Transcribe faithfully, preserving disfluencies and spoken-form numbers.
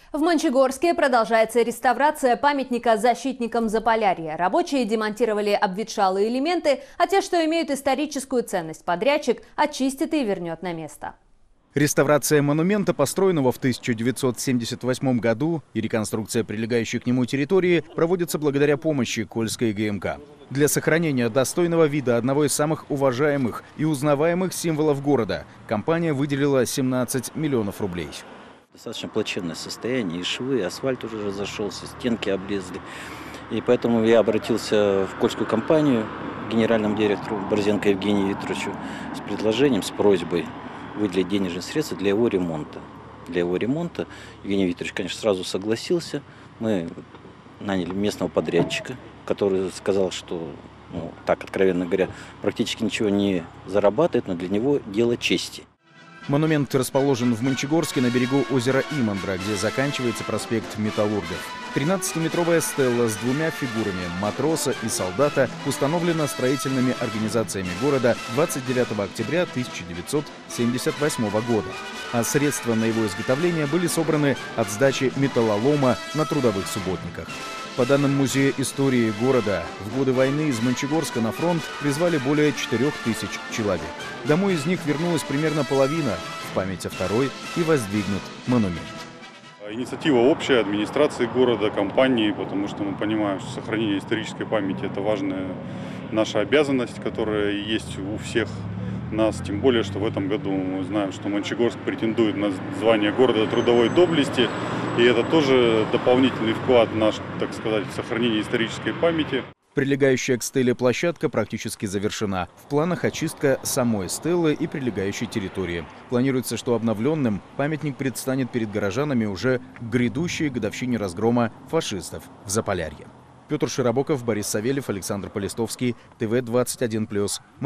В Мончегорске продолжается реставрация памятника защитникам Заполярья. Рабочие демонтировали обветшалые элементы, а те, что имеют историческую ценность, подрядчик очистит и вернет на место. Реставрация монумента, построенного в тысяча девятьсот семьдесят восьмом году, и реконструкция прилегающей к нему территории проводятся благодаря помощи Кольской ГМК. Для сохранения достойного вида одного из самых уважаемых и узнаваемых символов города компания выделила семнадцать миллионов рублей. Достаточно плачевное состояние, и швы, и асфальт уже разошелся, стенки облезли. И поэтому я обратился в Кольскую компанию, к генеральному директору Борзенко Евгению Викторовичу, с предложением, с просьбой выделить денежные средства для его ремонта. Для его ремонта Евгений Викторович, конечно, сразу согласился. Мы наняли местного подрядчика, который сказал, что, ну, так откровенно говоря, практически ничего не зарабатывает, но для него дело чести. Монумент расположен в Мончегорске на берегу озера Имандра, где заканчивается проспект Металлургов. тринадцатиметровая стелла с двумя фигурами матроса и солдата установлена строительными организациями города двадцать девятого октября тысяча девятьсот семьдесят восьмого года. А средства на его изготовление были собраны от сдачи металлолома на трудовых субботниках. По данным Музея истории города, в годы войны из Мончегорска на фронт призвали более четырёх тысяч человек. Домой из них вернулась примерно половина. В память о второй и воздвигнут монумент. Инициатива общая администрации города, компании, потому что мы понимаем, что сохранение исторической памяти – это важная наша обязанность, которая есть у всех нас. Тем более, что в этом году мы знаем, что Мончегорск претендует на звание города трудовой доблести. И это тоже дополнительный вклад в наш, так сказать, в сохранение исторической памяти. Прилегающая к стеле площадка практически завершена. В планах очистка самой стелы и прилегающей территории. Планируется, что обновленным памятник предстанет перед горожанами уже к грядущей годовщине разгрома фашистов в Заполярье. Петр Широбоков, Борис Савельев, Александр Полистовский, ТВ двадцать один плюс.